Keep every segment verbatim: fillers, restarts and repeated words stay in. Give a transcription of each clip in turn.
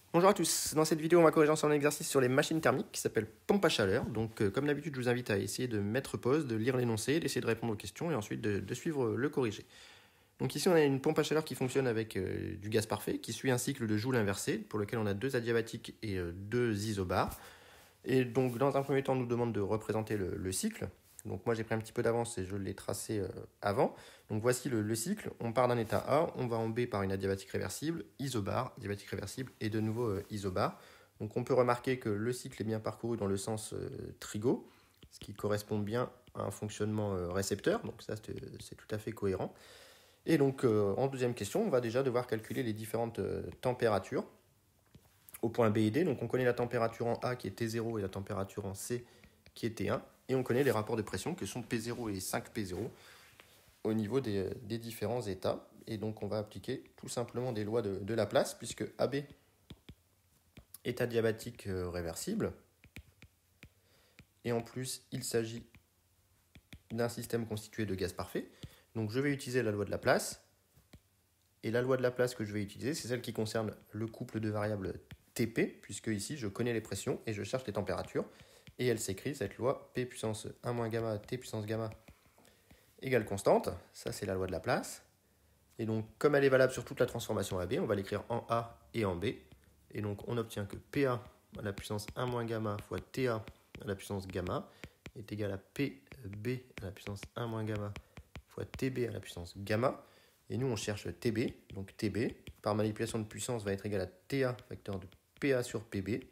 Bonjour à tous, dans cette vidéo on va corriger ensemble un exercice sur les machines thermiques qui s'appelle pompe à chaleur. Donc euh, comme d'habitude je vous invite à essayer de mettre pause, de lire l'énoncé, d'essayer de répondre aux questions et ensuite de, de suivre le corrigé. Donc ici on a une pompe à chaleur qui fonctionne avec euh, du gaz parfait, qui suit un cycle de Joule inversé pour lequel on a deux adiabatiques et euh, deux isobars. Et donc dans un premier temps on nous demande de représenter le, le cycle. Donc moi j'ai pris un petit peu d'avance et je l'ai tracé euh, avant. Donc voici le, le cycle, on part d'un état A, on va en B par une adiabatique réversible, isobar, adiabatique réversible et de nouveau euh, isobar. Donc on peut remarquer que le cycle est bien parcouru dans le sens euh, trigo, ce qui correspond bien à un fonctionnement euh, récepteur, donc ça c'est tout à fait cohérent. Et donc euh, en deuxième question, on va déjà devoir calculer les différentes euh, températures au point B et D. Donc on connaît la température en A qui est T zéro et la température en C qui est T un. Et on connaît les rapports de pression que sont P zéro et cinq P zéro au niveau des, des différents états. Et donc on va appliquer tout simplement des lois de, de Laplace, puisque A B est adiabatique euh, réversible. Et en plus, il s'agit d'un système constitué de gaz parfait. Donc je vais utiliser la loi de Laplace. Et la loi de Laplace que je vais utiliser, c'est celle qui concerne le couple de variables T P, puisque ici je connais les pressions et je cherche les températures. Et elle s'écrit, cette loi, P puissance un moins gamma, T puissance gamma égale constante. Ça, c'est la loi de Laplace. Et donc, comme elle est valable sur toute la transformation A B, on va l'écrire en A et en B. Et donc, on obtient que P A à la puissance un moins gamma fois T A à la puissance gamma est égal à P B à la puissance un moins gamma fois T B à la puissance gamma. Et nous, on cherche T B. Donc, T B, par manipulation de puissance, va être égal à T A facteur de P A sur P B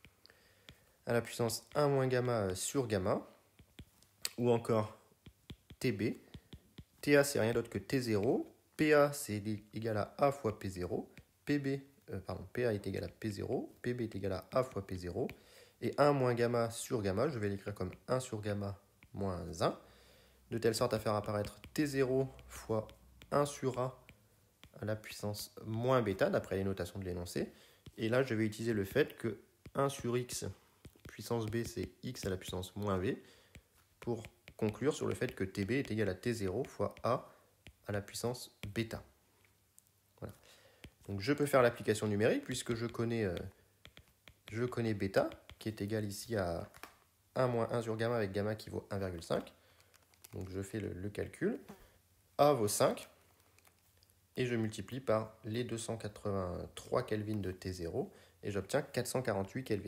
à la puissance un moins gamma sur gamma, ou encore T B. T A, c'est rien d'autre que T zéro. P A, c'est égal à A fois P zéro. P B, euh, pardon, P A est égal à P zéro. P B est égal à A fois P zéro. Et un moins gamma sur gamma, je vais l'écrire comme un sur gamma moins un, de telle sorte à faire apparaître T zéro fois un sur A à la puissance moins bêta, d'après les notations de l'énoncé. Et là, je vais utiliser le fait que un sur X puissance B, c'est X à la puissance moins B, pour conclure sur le fait que T B est égal à T zéro fois A à la puissance bêta. Voilà. Donc je peux faire l'application numérique puisque je connais, euh, je connais bêta, qui est égal ici à un moins un sur gamma avec gamma qui vaut un virgule cinq. Donc je fais le, le calcul. A vaut cinq. Et je multiplie par les deux cent quatre-vingt-trois Kelvin de T zéro. Et j'obtiens quatre cent quarante-huit Kelvin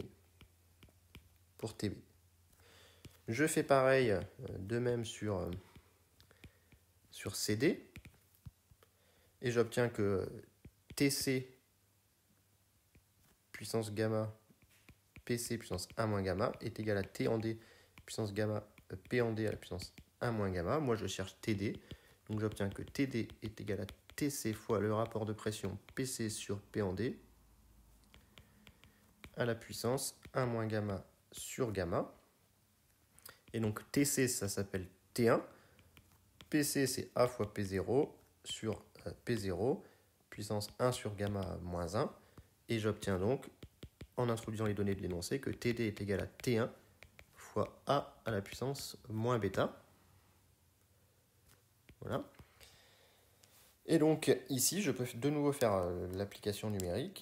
pour T B. Je fais pareil de même sur, sur C D. Et j'obtiens que T C puissance gamma P C puissance un moins gamma est égal à T en D puissance gamma P en D à la puissance un moins gamma. Moi, je cherche T D. Donc, j'obtiens que T D est égal à T C fois le rapport de pression P C sur P en D à la puissance un moins gamma sur gamma. Et donc, T C, ça s'appelle T un. P C, c'est A fois P zéro sur P zéro, puissance un sur gamma moins un. Et j'obtiens donc, en introduisant les données de l'énoncé, que T D est égal à T un fois A à la puissance moins bêta. Voilà. Et donc, ici, je peux de nouveau faire l'application numérique.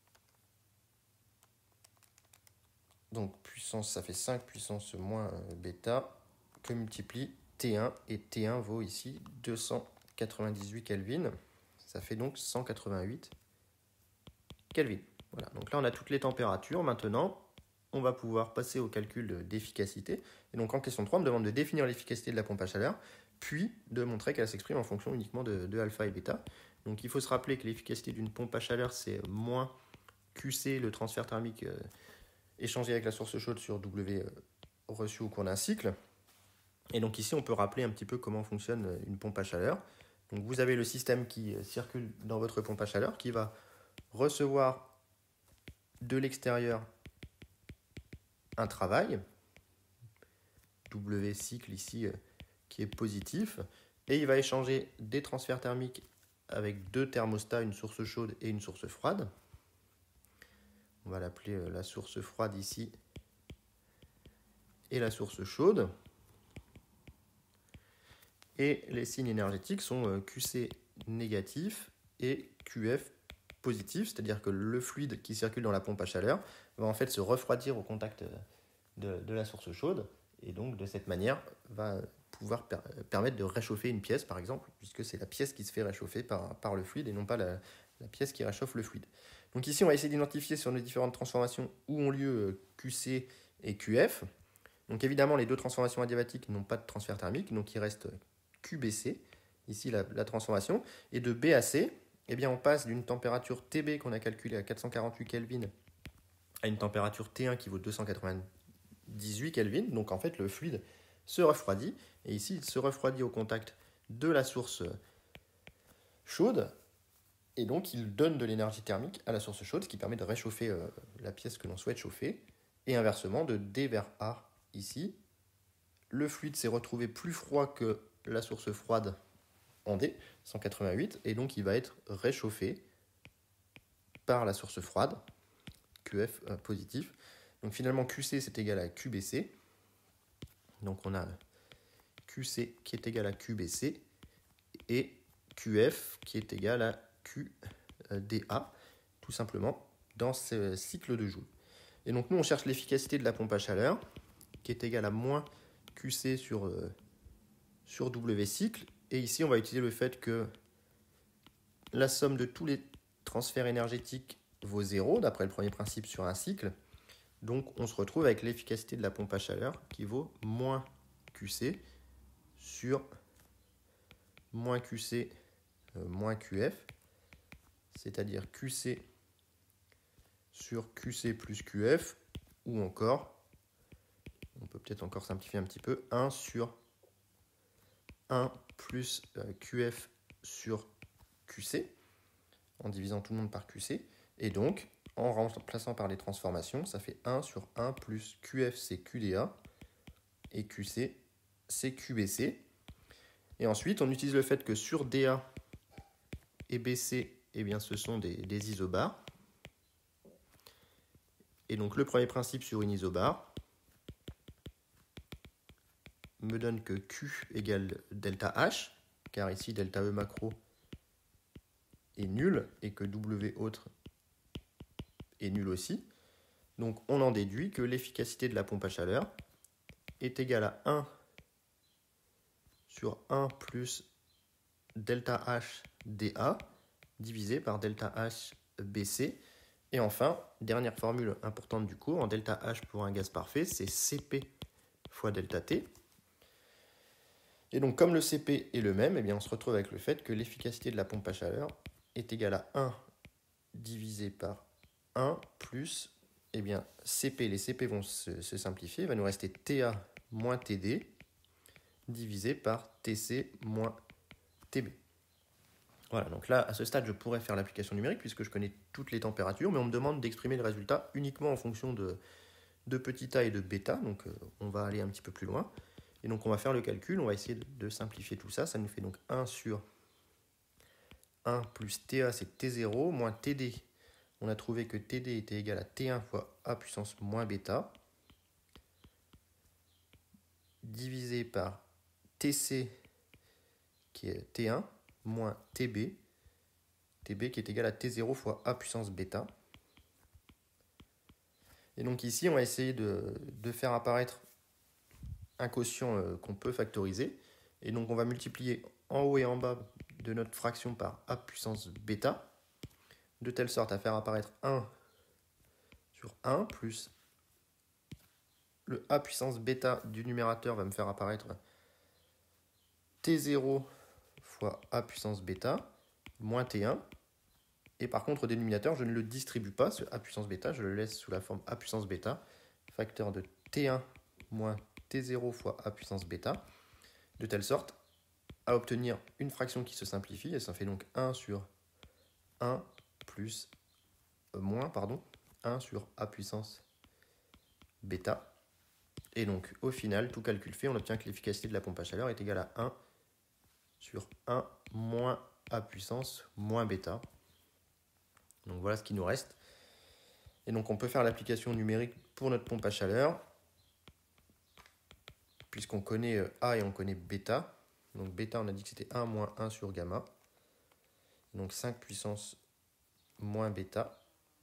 Donc, puissance, ça fait cinq puissance moins bêta, que multiplie T un. Et T un vaut ici deux cent quatre-vingt-dix-huit Kelvin. Ça fait donc cent quatre-vingt-huit Kelvin. Voilà, donc là on a toutes les températures. Maintenant, on va pouvoir passer au calcul d'efficacité. Et donc en question trois, on me demande de définir l'efficacité de la pompe à chaleur, puis de montrer qu'elle s'exprime en fonction uniquement de, de alpha et bêta. Donc il faut se rappeler que l'efficacité d'une pompe à chaleur, c'est moins Q C, le transfert thermique euh, échangé avec la source chaude sur W euh, reçu au cours d'un cycle. Et donc ici, on peut rappeler un petit peu comment fonctionne une pompe à chaleur. Donc vous avez le système qui circule dans votre pompe à chaleur qui va recevoir de l'extérieur un travail, W cycle ici qui est positif, et il va échanger des transferts thermiques avec deux thermostats, une source chaude et une source froide. On va l'appeler la source froide ici et la source chaude. Et les signes énergétiques sont Q C négatif et Q F positif, c'est-à-dire que le fluide qui circule dans la pompe à chaleur va en fait se refroidir au contact de, de la source chaude, et donc de cette manière va pouvoir per permettre de réchauffer une pièce, par exemple, puisque c'est la pièce qui se fait réchauffer par, par le fluide et non pas la, la pièce qui réchauffe le fluide. Donc ici, on va essayer d'identifier sur nos différentes transformations où ont lieu Q C et Q F. Donc évidemment, les deux transformations adiabatiques n'ont pas de transfert thermique, donc il reste Q B C, ici la, la transformation, et de B à C, eh bien, on passe d'une température T B qu'on a calculée à quatre cent quarante-huit Kelvin à une température T un qui vaut deux cent quatre-vingt-dix-huit Kelvin. Donc en fait, le fluide se refroidit, et ici, il se refroidit au contact de la source chaude, et donc il donne de l'énergie thermique à la source chaude, ce qui permet de réchauffer euh, la pièce que l'on souhaite chauffer, et inversement, de D vers A, ici, le fluide s'est retrouvé plus froid que la source froide en D, cent quatre-vingt-huit, et donc il va être réchauffé par la source froide, Q F euh, positif. Donc finalement, Q C c'est égal à Q B C. Donc on a Q C qui est égal à Q B C et Q F qui est égal à Q D A, tout simplement, dans ce cycle de Joule. Et donc nous, on cherche l'efficacité de la pompe à chaleur, qui est égale à moins Q C sur, euh, sur W cycle. Et ici, on va utiliser le fait que la somme de tous les transferts énergétiques vaut zéro, d'après le premier principe sur un cycle. Donc on se retrouve avec l'efficacité de la pompe à chaleur qui vaut moins Q C sur moins Q C euh, moins Q F, c'est-à-dire Q C sur Q C plus Q F, ou encore, on peut peut-être encore simplifier un petit peu, un sur un plus euh, Q F sur Q C, en divisant tout le monde par Q C, et donc, en remplaçant par les transformations, ça fait un sur un plus Q F c'est Q D A, et Q C c'est Q B C. Et ensuite, on utilise le fait que sur D A et B C, eh bien, ce sont des, des isobars. Et donc, le premier principe sur une isobare me donne que Q égale delta H, car ici, delta E macro est nul, et que W autre est nul aussi. Donc, on en déduit que l'efficacité de la pompe à chaleur est égale à un sur un plus delta H D A divisé par delta H B C. Et enfin, dernière formule importante du cours, en delta H pour un gaz parfait, c'est C P fois delta T. Et donc, comme le C P est le même, eh bien, on se retrouve avec le fait que l'efficacité de la pompe à chaleur est égale à un divisé par un plus, eh bien, C P, les C P vont se, se simplifier, il va nous rester T A moins T D divisé par T C moins T B. Voilà, donc là, à ce stade, je pourrais faire l'application numérique puisque je connais toutes les températures, mais on me demande d'exprimer le résultat uniquement en fonction de, de petit a et de bêta, donc euh, on va aller un petit peu plus loin. Et donc on va faire le calcul, on va essayer de, de simplifier tout ça, ça nous fait donc un sur un plus T A, c'est T zéro, moins T D. On a trouvé que T D était égal à T un fois A puissance moins bêta, divisé par T C, qui est T un, moins T B, T B qui est égal à T zéro fois A puissance bêta. Et donc ici, on va essayer de, de faire apparaître un quotient euh, qu'on peut factoriser. Et donc on va multiplier en haut et en bas de notre fraction par A puissance bêta, de telle sorte à faire apparaître un sur un, plus le A puissance bêta du numérateur va me faire apparaître T zéro fois A puissance bêta, moins T un. Et par contre, au dénominateur, je ne le distribue pas, ce A puissance bêta, je le laisse sous la forme A puissance bêta, facteur de T un moins T zéro fois A puissance bêta, de telle sorte à obtenir une fraction qui se simplifie, et ça fait donc un sur un plus, euh, moins, pardon, un sur A puissance bêta. Et donc, au final, tout calcul fait, on obtient que l'efficacité de la pompe à chaleur est égale à un sur un moins A puissance moins bêta. Donc voilà ce qui nous reste. Et donc on peut faire l'application numérique pour notre pompe à chaleur, puisqu'on connaît A et on connaît bêta. Donc bêta, on a dit que c'était un moins un sur gamma. Donc cinq puissance moins bêta.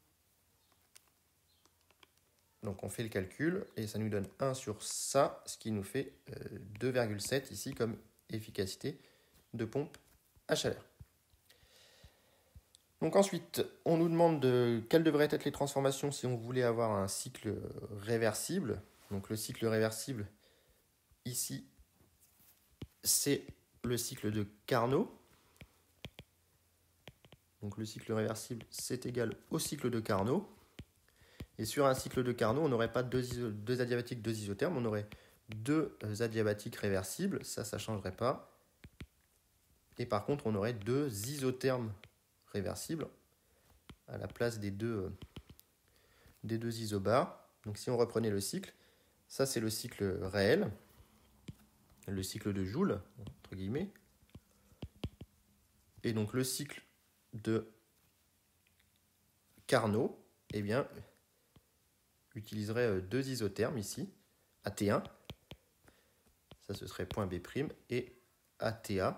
Donc on fait le calcul et ça nous donne un sur ça, ce qui nous fait deux virgule sept ici comme efficacité de pompe à chaleur. Donc ensuite, on nous demande de quelles devraient être les transformations si on voulait avoir un cycle réversible. Donc le cycle réversible, ici, c'est le cycle de Carnot. Donc le cycle réversible, c'est égal au cycle de Carnot. Et sur un cycle de Carnot, on n'aurait pas deux, iso deux adiabatiques, deux isothermes, on aurait deux adiabatiques réversibles, ça, ça ne changerait pas. Et par contre, on aurait deux isothermes réversibles à la place des deux, des deux isobars. Donc si on reprenait le cycle, ça c'est le cycle réel, le cycle de Joule, entre guillemets. Et donc le cycle de Carnot, eh bien, utiliserait deux isothermes ici, A T un, ça ce serait point B', et A T A,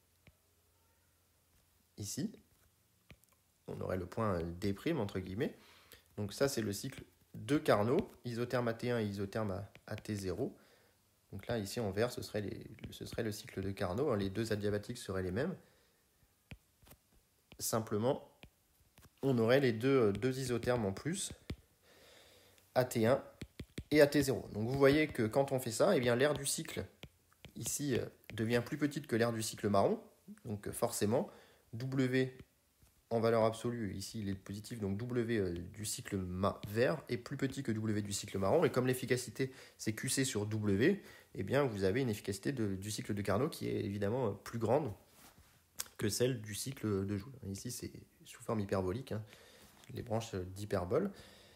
ici, on aurait le point D', entre guillemets. Donc ça c'est le cycle de Carnot, isotherme A T un et isotherme A T zéro. Donc là, ici, en vert, ce serait, les, ce serait le cycle de Carnot. Les deux adiabatiques seraient les mêmes. Simplement, on aurait les deux, deux isothermes en plus, A T un et A T zéro. Donc vous voyez que quand on fait ça, eh bien l'aire du cycle, ici, devient plus petite que l'aire du cycle marron. Donc forcément, W en valeur absolue, ici il est positif, donc W du cycle vert est plus petit que W du cycle marron. Et comme l'efficacité c'est Q C sur W, eh bien vous avez une efficacité de, du cycle de Carnot qui est évidemment plus grande que celle du cycle de Joule. Ici c'est sous forme hyperbolique, hein, les branches d'hyperbole.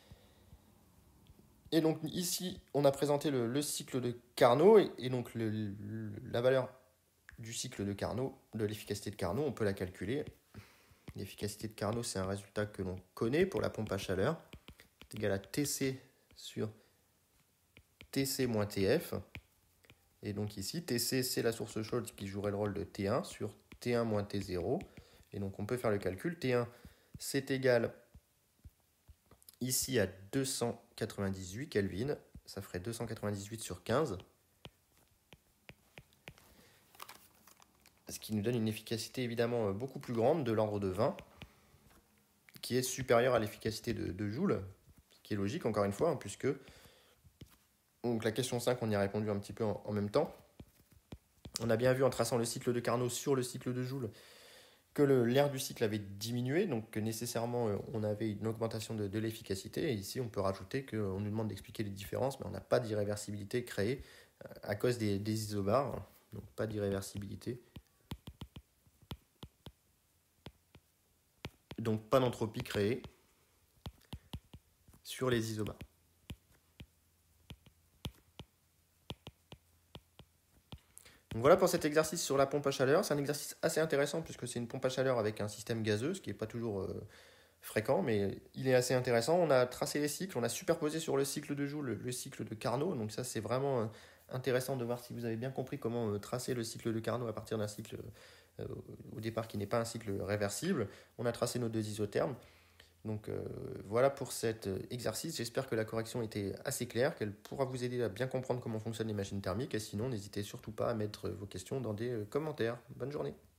Et donc ici on a présenté le, le cycle de Carnot et, et donc le, le, la valeur du cycle de Carnot, de l'efficacité de Carnot, on peut la calculer. L'efficacité de Carnot, c'est un résultat que l'on connaît pour la pompe à chaleur. C'est égal à T C sur T C moins T F. Et donc ici, T C, c'est la source chaude qui jouerait le rôle de T un sur T un moins T zéro. Et donc on peut faire le calcul. T un, c'est égal ici à deux cent quatre-vingt-dix-huit Kelvin. Ça ferait deux cent quatre-vingt-dix-huit sur quinze. Ce qui nous donne une efficacité évidemment beaucoup plus grande, de l'ordre de vingt, qui est supérieure à l'efficacité de, de Joule, ce qui est logique encore une fois, hein, puisque donc la question cinq, on y a répondu un petit peu en, en même temps. On a bien vu en traçant le cycle de Carnot sur le cycle de Joule que l'aire du cycle avait diminué, donc que nécessairement on avait une augmentation de, de l'efficacité. Et ici, on peut rajouter qu'on nous demande d'expliquer les différences, mais on n'a pas d'irréversibilité créée à cause des, des isobars, donc pas d'irréversibilité. Donc pas d'entropie créée sur les isobars. Donc voilà pour cet exercice sur la pompe à chaleur. C'est un exercice assez intéressant puisque c'est une pompe à chaleur avec un système gazeux, ce qui n'est pas toujours euh, fréquent, mais il est assez intéressant. On a tracé les cycles, on a superposé sur le cycle de Joule le, le cycle de Carnot. Donc ça c'est vraiment euh, intéressant de voir si vous avez bien compris comment euh, tracer le cycle de Carnot à partir d'un cycle euh, au départ qui n'est pas un cycle réversible. On a tracé nos deux isothermes. Donc euh, voilà pour cet exercice, j'espère que la correction était assez claire, qu'elle pourra vous aider à bien comprendre comment fonctionnent les machines thermiques, et sinon n'hésitez surtout pas à mettre vos questions dans des commentaires. Bonne journée.